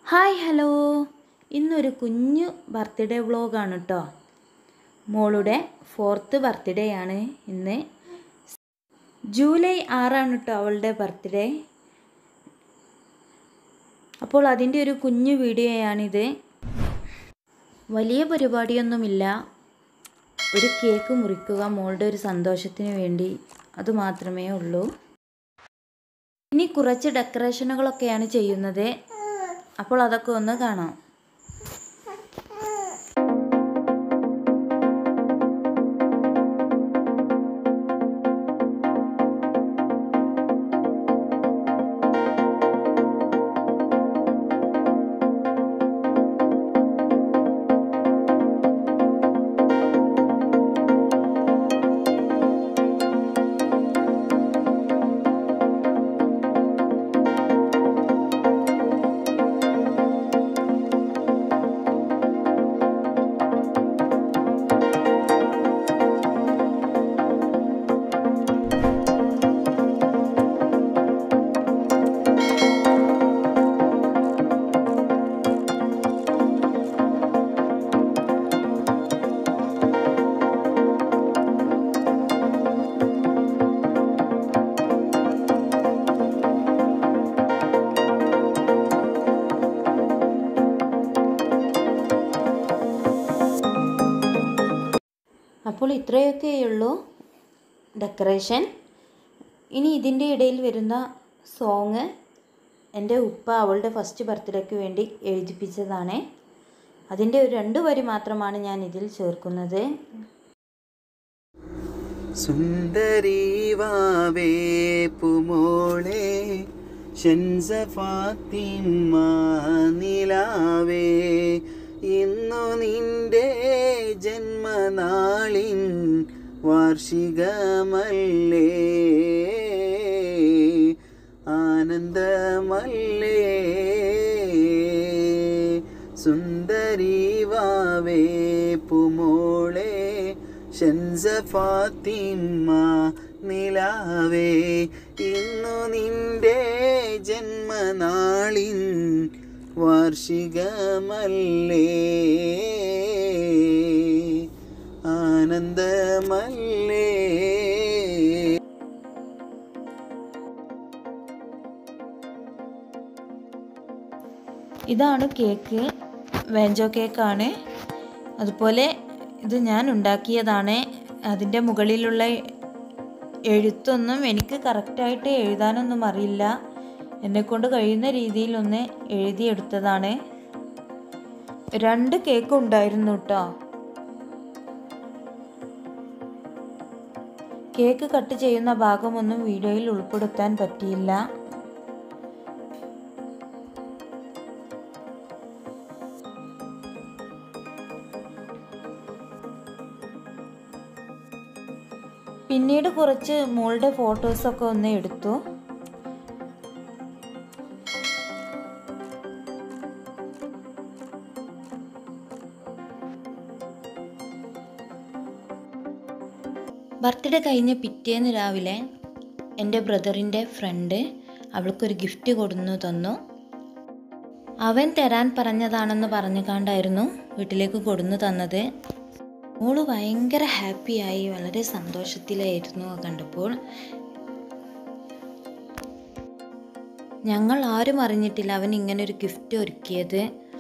Hi hello, ഇന്നൊരു കുഞ്ഞു birthday വ്ളോഗാണ് കേട്ടോ. മോളുടെ 4th ബർത്ത്ഡേ ആണ് ഇന്ന്. ജൂലൈ 6 കേട്ടോ അവളുടെ ബർത്ത്ഡേ. അപ്പോൾ അതിൻ്റെ ഒരു കുഞ്ഞു വീഡിയോയാണിത്. വലിയ പരിപാടിയൊന്നുമില്ല, ഒരു കേക്ക് മുറിക്കുക മോളുടെ ഒരു സന്തോഷത്തിന് വേണ്ടി, അതുമാത്രമേ ഉള്ളൂ. ഇനി കുറച്ച് ഡെക്കറേഷനുകളൊക്കെയാണ് ചെയ്യുന്നത്, അപ്പോൾ അതൊക്കെ ഒന്ന് കാണാം. അപ്പോൾ ഇത്രയൊക്കെയുള്ളൂ ഡെക്കറേഷൻ. ഇനി ഇതിൻ്റെ ഇടയിൽ വരുന്ന സോങ് എൻ്റെ ഉപ്പ അവളുടെ ഫസ്റ്റ് ബർത്ത്ഡേക്ക് വേണ്ടി എഴുതിപ്പിച്ചതാണ്. അതിൻ്റെ ഒരു 2 വരി മാത്രമാണ് ഞാൻ ഇതിൽ ചേർക്കുന്നത്. സുന്ദരി വാവേ പൂമോളെ ഷൻസ ഫാത്തിമ നിലാവേ, ഇന്നു നിന്റെ ജന്മനാളിൻ വാർഷികമല്ലേ, ആനന്ദമല്ലേ. സുന്ദരി വാവേ പൂമോളെ ഷൻസ ഫാത്തിമ നിലാവേ, ഇന്നു നിന്റെ ജന്മനാളിൻ വാർഷികമല്ലേ, ആനന്ദമല്ലേ. ഇതാണ് കേക്ക്, വേഞ്ചോ കേക്കാണ്. അതുപോലെ ഇത് ഞാൻ ഉണ്ടാക്കിയതാണ്. അതിൻ്റെ മുകളിലുള്ള എഴുത്തൊന്നും എനിക്ക് കറക്റ്റായിട്ട് എഴുതാനൊന്നും അറിയില്ല, എന്നെക്കൊണ്ട് കഴിയുന്ന രീതിയിലൊന്ന് എഴുതിയെടുത്തതാണ്. 2 കേക്ക് ഉണ്ടായിരുന്നു കേട്ടോ. കേക്ക് കട്ട് ചെയ്യുന്ന ഭാഗമൊന്നും വീഡിയോയിൽ ഉൾപ്പെടുത്താൻ പറ്റിയില്ല. പിന്നീട് കുറച്ച് മോളുടെ ഫോട്ടോസൊക്കെ ഒന്ന് എടുത്തു. ബർത്ത്ഡേ കഴിഞ്ഞ പിറ്റേന്ന് രാവിലെ എൻ്റെ ബ്രദറിൻ്റെ ഫ്രണ്ട് അവൾക്കൊരു ഗിഫ്റ്റ് കൊടുന്നു തന്നു. അവൻ തരാൻ പറഞ്ഞതാണെന്ന് പറഞ്ഞുകൊണ്ടായിരുന്നു വീട്ടിലേക്ക് കൊടുന്നു തന്നത്. മോള് ഭയങ്കര ഹാപ്പിയായി, വളരെ സന്തോഷത്തിലായിരുന്നു കണ്ടപ്പോൾ. ഞങ്ങൾ ആരും അറിഞ്ഞിട്ടില്ല അവൻ ഇങ്ങനൊരു ഗിഫ്റ്റ് ഒരുക്കിയത്.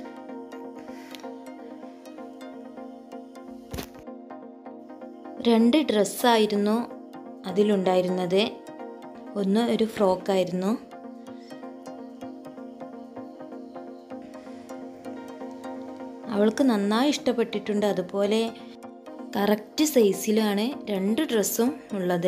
രണ്ട് ഡ്രസ്സായിരുന്നു അതിലുണ്ടായിരുന്നത്. ഒന്ന് ഒരു ഫ്രോക്കായിരുന്നു. അവൾക്ക് നന്നായി ഇഷ്ടപ്പെട്ടിട്ടുണ്ട്. അതുപോലെ കറക്റ്റ് സൈസിലാണ് 2 ഡ്രസ്സും ഉള്ളത്.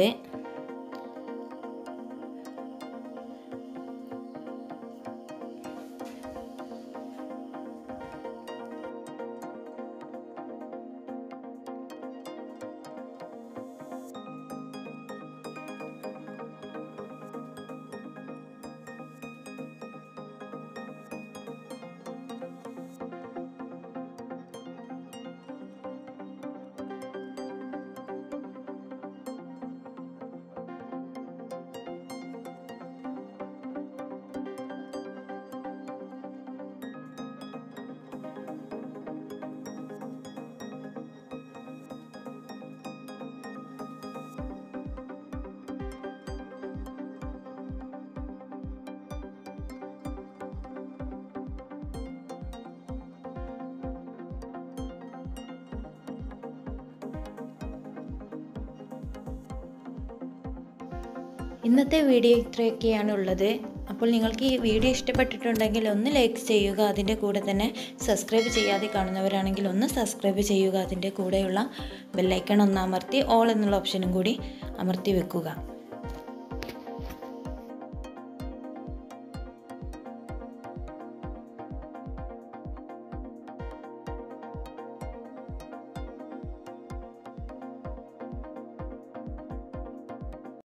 ഇന്നത്തെ വീഡിയോ ഇത്രയൊക്കെയാണ് ഉള്ളത്. അപ്പോൾ നിങ്ങൾക്ക് ഈ വീഡിയോ ഇഷ്ടപ്പെട്ടിട്ടുണ്ടെങ്കിൽ ഒന്ന് ലൈക്ക് ചെയ്യുക. അതിൻ്റെ കൂടെ തന്നെ സബ്സ്ക്രൈബ് ചെയ്യാതെ കാണുന്നവരാണെങ്കിൽ ഒന്ന് സബ്സ്ക്രൈബ് ചെയ്യുക. അതിൻ്റെ കൂടെയുള്ള ബെല്ലൈക്കൺ ഒന്ന് അമർത്തി ഓൾ എന്നുള്ള ഓപ്ഷനും കൂടി അമർത്തി വെക്കുക.